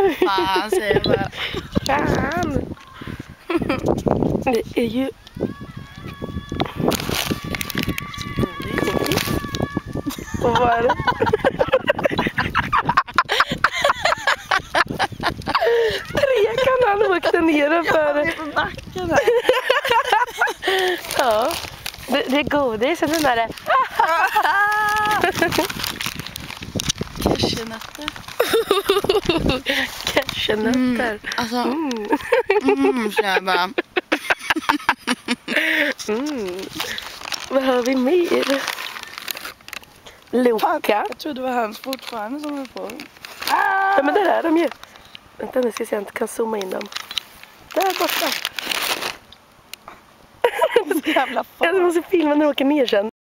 Fan, säger jag bara. Fan. Det är ju... Godis. Och vad är det? Trekan han åkte ner för... På backen här. Ja. Det är godis, den där. Cashewnötter. Cashewnötter. Alltså. Så jag bara. Vad har vi mer? Loka. Jag trodde det var höns fortfarande som var på. Ja, men där är de ju. Vänta, nu ska jag se om jag inte kan zooma in dem. Där borta. Jävla fan. Jag måste filma när de åker ner sen.